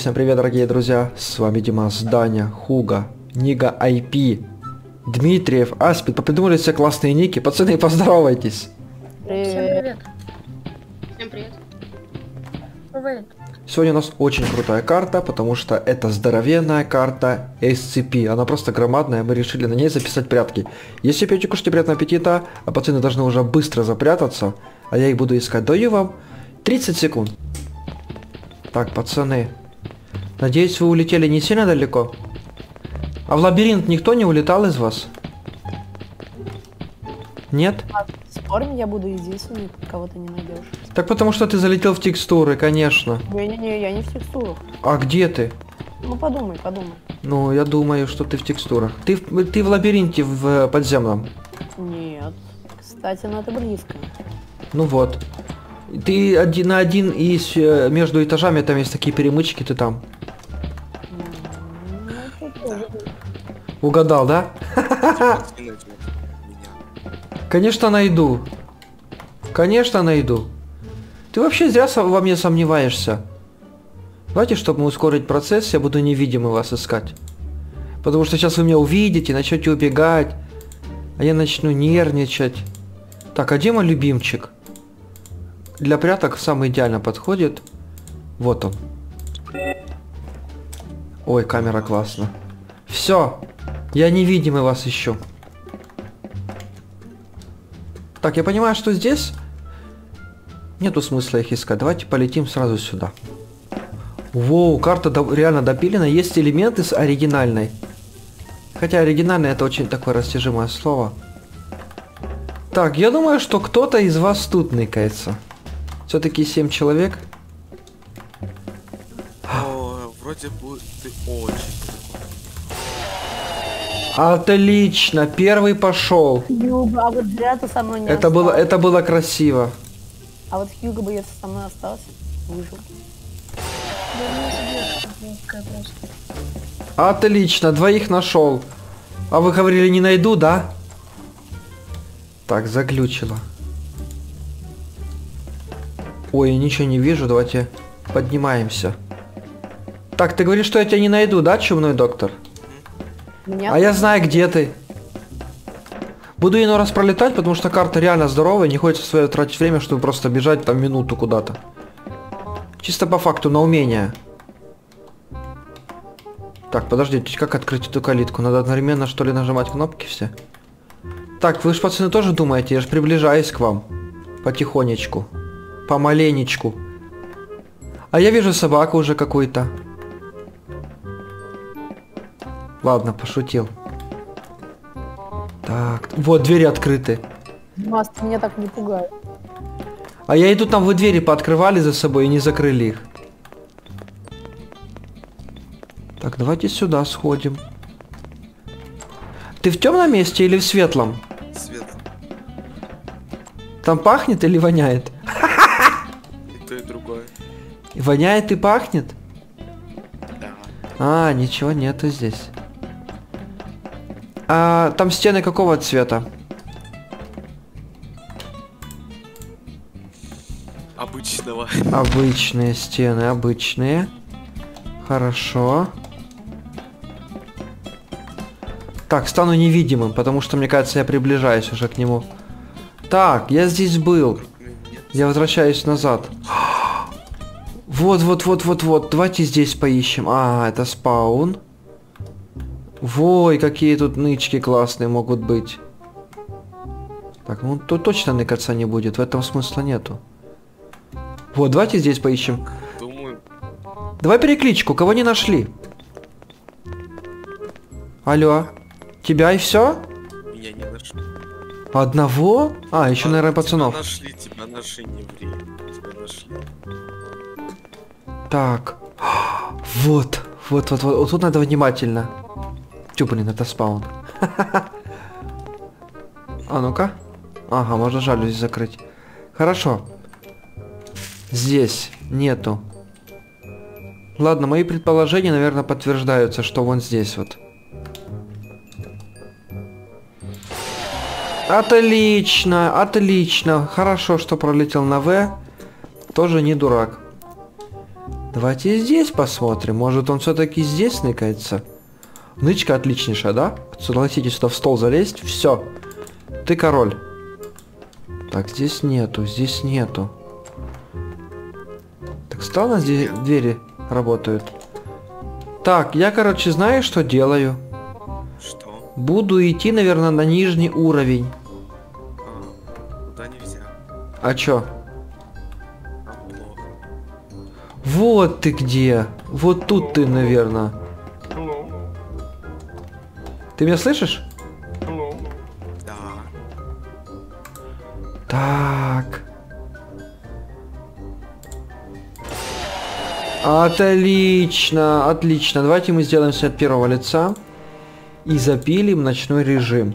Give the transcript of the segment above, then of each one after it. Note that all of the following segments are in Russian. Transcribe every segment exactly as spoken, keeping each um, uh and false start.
всем привет, дорогие друзья, с вами Димас, Даня, Хуга, Нига ай пи, Дмитриев, Аспид, попридумали все классные ники, пацаны, поздоровайтесь. Привет. Всем привет. Всем привет. Привет. Сегодня у нас очень крутая карта, потому что это здоровенная карта эс си пи, она просто громадная, мы решили на ней записать прятки. Если пьете, кушайте, приятного аппетита, а пацаны должны уже быстро запрятаться, а я их буду искать. Даю вам тридцать секунд. Так, пацаны, надеюсь, вы улетели не сильно далеко? А в лабиринт никто не улетал из вас? Нет? А, спорим, я буду единственный, кого ты не найдешь. Так потому что ты залетел в текстуры, конечно. Не-не-не, я не в текстурах. А где ты? Ну подумай, подумай. Ну, я думаю, что ты в текстурах. Ты, в- ты в лабиринте в подземном. Нет. Кстати, ну это близко. Ну вот. Ты один на один из э, между этажами, там есть такие перемычки, ты там. Ну, это тоже. Угадал, да? Конечно, найду. Конечно, найду. Ты вообще зря со- во мне сомневаешься. Давайте, чтобы ускорить процесс, я буду невидимый вас искать. Потому что сейчас вы меня увидите, начнете убегать. А я начну нервничать. Так, а где мой любимчик? Для пряток самый идеально подходит. Вот он. Ой, камера классно. Все. Я невидимый вас ищу. Так, я понимаю, что здесь нету смысла их искать. Давайте полетим сразу сюда. Воу, карта до- реально допилена. Есть элементы с оригинальной. Хотя оригинальное это очень такое растяжимое слово. Так, я думаю, что кто-то из вас тут ныкается. Все-таки семь человек. О, вроде бы ты очень. Отлично, первый пошел. Хьюго, а вот зря ты со мной не Это было, остался. это было красиво. А вот Хьюго бы, если со мной остался, выжил. Отлично, двоих нашел. А вы говорили, не найду, да? Так, заглючило. Ой, ничего не вижу, давайте поднимаемся. Так, ты говоришь, что я тебя не найду, да, чумной доктор? Меня А я знаю, где ты. Буду иной раз пролетать, потому что карта реально здоровая, не хочется свое тратить время, чтобы просто бежать там минуту куда-то. Чисто по факту, на умение. Так, подождите, как открыть эту калитку? Надо одновременно, что ли, нажимать кнопки все? Так, вы же, пацаны, тоже думаете? Я же приближаюсь к вам. Потихонечку. Помаленечку. А я вижу собаку уже какую-то. Ладно, пошутил. Так, вот двери открыты. Димас, ты меня так не пугай. А я иду, там вы двери пооткрывали за собой и не закрыли их. Так, давайте сюда сходим. Ты в темном месте или в светлом? Свет. Там пахнет или воняет? И то, и другое. Воняет и пахнет? Да. А, ничего нету здесь. А там стены какого цвета? Обычного. Обычные стены, обычные. Хорошо. Так, стану невидимым, потому что, мне кажется, я приближаюсь уже к нему. Так, я здесь был. Нет. Я возвращаюсь назад. Вот, вот, вот, вот, вот. Давайте здесь поищем. А, это спаун. Вой, какие тут нычки классные могут быть. Так, ну тут точно ныкаться не будет. В этом смысла нету. Вот, давайте здесь поищем. Думаю, Давай перекличку, кого не нашли? Алло. Тебя и все? меня не нашли. Одного? А, еще, А, наверное, тебя пацанов. нашли, тебя нашли, не ври. Тебя нашли. Так. Вот. Вот, вот, вот. Вот тут надо внимательно. Тю, блин, это спаун. А ну-ка. Ага, можно жалюзи закрыть. Хорошо. Здесь нету. Ладно, мои предположения, наверное, подтверждаются, что вон здесь вот. Отлично, отлично. Хорошо, что пролетел на В. Тоже не дурак. Давайте здесь посмотрим. Может, он все-таки здесь ныкается. Нычка отличнейшая, да? Согласитесь, сюда в стол залезть. Все. Ты король. Так, здесь нету, здесь нету. Так, странно, здесь двери работают. Так, я, короче, знаю, что делаю. Что? Буду идти, наверное, на нижний уровень. А, туда нельзя. А чё? Там плохо. Вот ты где. Вот тут ты, наверное. Ты меня слышишь? Да. Так. Отлично, отлично. Давайте мы сделаем все от первого лица. И запилим ночной режим.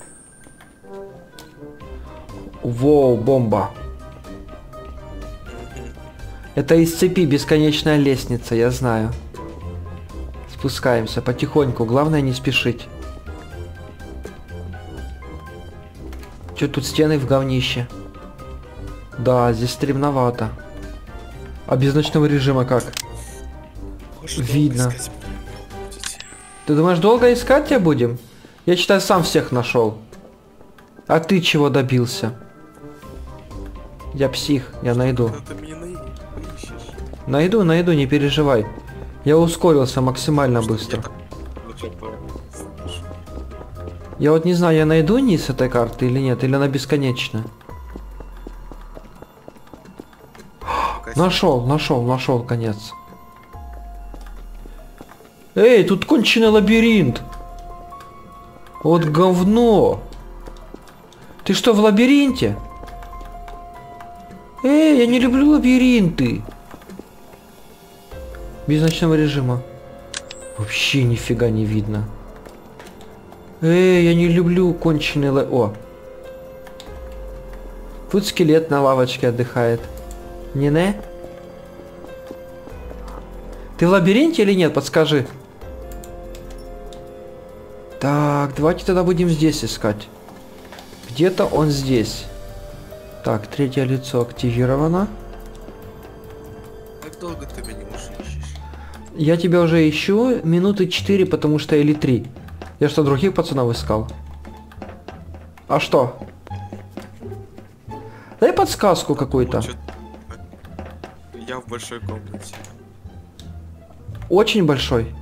Воу, бомба. Это из цепи бесконечная лестница, я знаю. Спускаемся потихоньку, главное не спешить. Чё тут стены в говнище? Да, здесь стремновато. А без ночного режима как? Может, Видно. долго искать будете? Ты думаешь, долго искать тебя будем? Я считаю, сам всех нашел. А ты чего добился? Я псих, я найду. Ну, ты меня най- поищешь. Найду, найду, не переживай. Я ускорился максимально Что быстро. я так уже по- слышу. Я вот не знаю, я найду низ этой карты или нет, или она бесконечна. Пока Нашел, нашел, нашел конец. Эй, тут конченый лабиринт. Вот говно. Ты что, в лабиринте? Эй, я не люблю лабиринты. Без ночного режима. Вообще нифига не видно. Эй, я не люблю конченый ла... О. Тут скелет на лавочке отдыхает. Не-не? Ты в лабиринте или нет? Подскажи. Так, давайте тогда будем здесь искать. Где-то он здесь. Так, третье лицо активировано. Как долго ты меня уже ищешь? Я тебя уже ищу минуты четыре, потому что или три. Я что, других пацанов искал? А что? Дай подсказку какую-то. Вот чё- Я в большой комнате. Очень большой.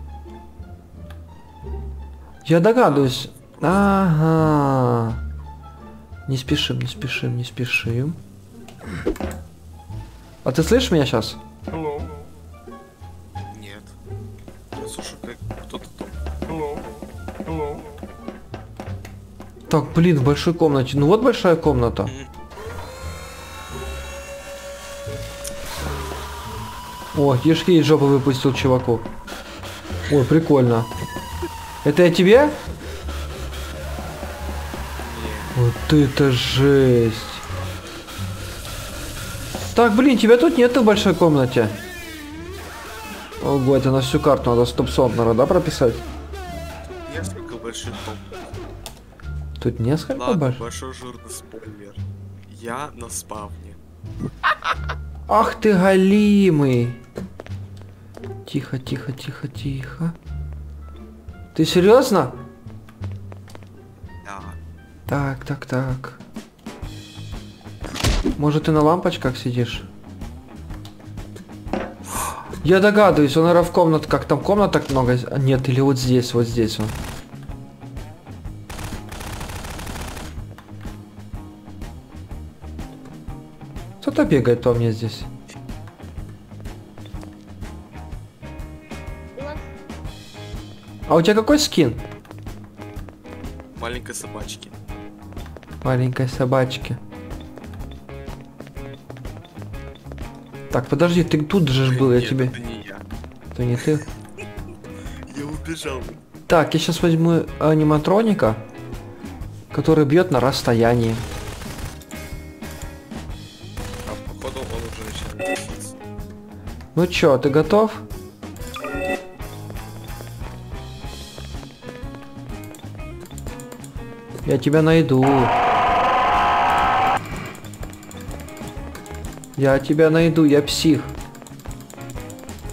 Я догадываюсь. Ага. Не спешим, не спешим, не спешим. А ты слышишь меня сейчас? Нет. Я слушаю, как кто-то там. Так, блин, в большой комнате. Ну вот большая комната. Мгм. О, кишки из жопы выпустил чуваку. Ой, прикольно. Это я тебе? Нет. Вот это жесть. Так, блин, тебя тут нету в большой комнате. Ого, это на всю карту надо стоп-сон, наверное, да, прописать? Несколько больших комнат. Тут несколько Ладно, больших. большой жирный спойлер. Я на спавне. Ах ты галимый. Тихо, тихо, тихо, тихо. Ты серьезно? Да. Так, так, так. Может, ты на лампочках сидишь? Я догадываюсь, он, наверное, в комнатках. Там комнаток много. А, нет, или вот здесь, вот здесь он. Кто-то бегает по мне здесь. А у тебя какой скин? Маленькой собачки. Маленькой собачки. Так, подожди, ты тут же ж был, я Нет, тебе... это не я. Это не ты. Я убежал. Так, я сейчас возьму аниматроника, который бьет на расстоянии. А походу он уже начинает беситься. Ну чё, ты готов? Я тебя найду. Я тебя найду, я псих.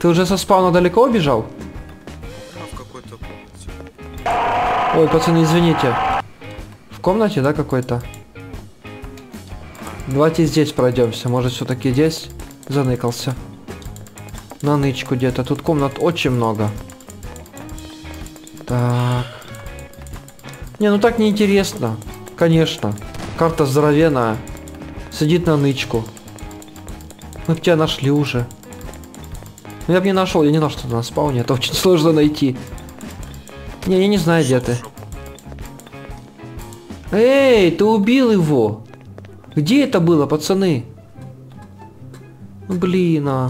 Ты уже со спауна далеко убежал? А в какой-то комнате. Ой, пацаны, извините. В комнате, да, какой-то? Давайте здесь пройдемся. Может, все-таки здесь заныкался. На нычку где-то. Тут комнат очень много. Так. Не, ну так неинтересно. Конечно. Карта здоровенная. Сидит на нычку. Мы б тебя нашли уже. Но я бы не нашел, я не знал, что ты на спауне. Это очень сложно найти. Не, я не знаю, где ты. Эй, ты убил его. Где это было, пацаны? Ну, блин, а.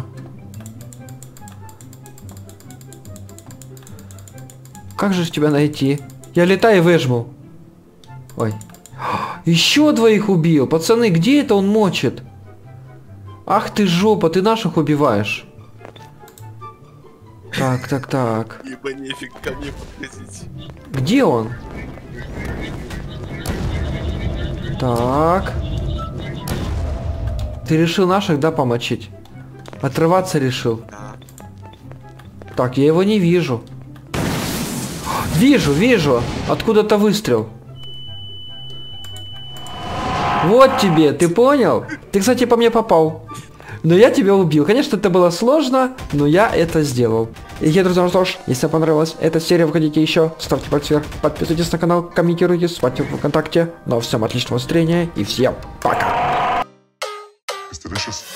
Как же тебя найти? Я летаю и выжму. Ой. Еще двоих убил. Пацаны, где это он мочит? Ах ты жопа, ты наших убиваешь. Так, так, так. Ибо нефиг ко мне подходить. Где он? Так. Ты решил наших, да, помочить? Отрываться решил. Да. Так, я его не вижу. Вижу, вижу. Откуда-то выстрел. Вот тебе, ты понял? Ты, кстати, по мне попал. Но я тебя убил. Конечно, это было сложно, но я это сделал. И, друзья, ну что ж, если вам понравилась эта серия, выходите еще, ставьте пальцы вверх, подписывайтесь на канал, комментируйте, смотрите в ВКонтакте. Ну, всем отличного настроения и всем пока. Delicious.